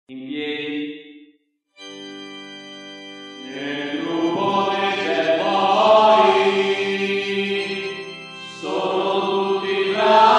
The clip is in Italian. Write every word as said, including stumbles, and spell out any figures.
In piedi. Nel gruppo dei servoi sono tutti bravi.